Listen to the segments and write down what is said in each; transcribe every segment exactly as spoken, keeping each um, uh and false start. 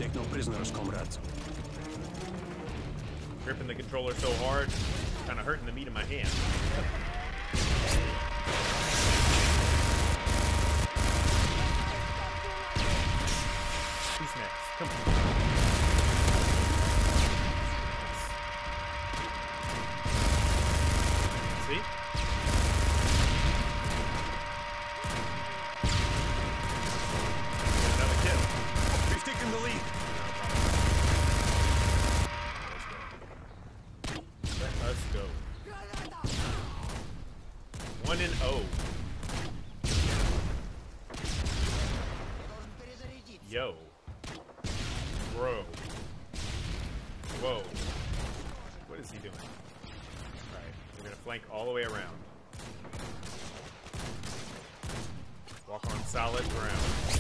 Take no prisoners, comrades. Gripping the controller so hard, kind of hurting the meat of my hand. Who's next? Come on. See? Another kill. We've taken the lead. Let us go. One and oh. Yo. Bro. Whoa. What is he doing? Alright, we're gonna flank all the way around. Walk on solid ground.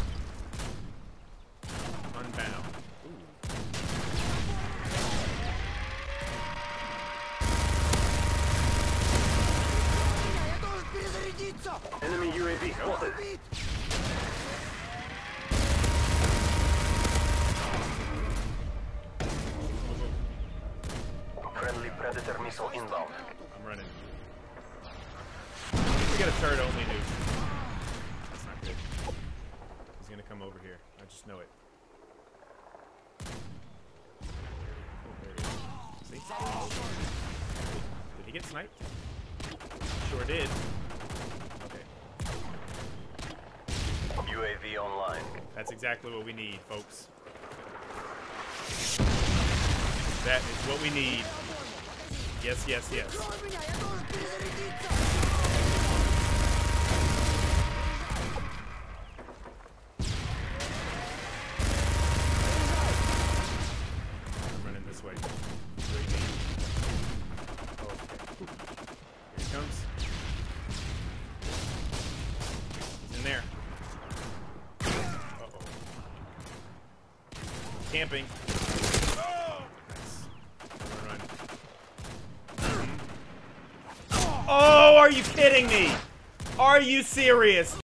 Unbound. Ooh. Enemy U A V spotted. Friendly Predator missile inbound. I'm running. We got a turret only nuke. That's not good. He's gonna come over here. I just know it. Oh, there he is. See? Did he get sniped? Sure did. Okay. U A V online. That's exactly what we need, folks. That is what we need. Yes, yes, yes. I'm running this way. Where you need. Oh, okay. Here he comes. He's in there. Uh-oh. Camping. Oh, are you kidding me? Are you serious?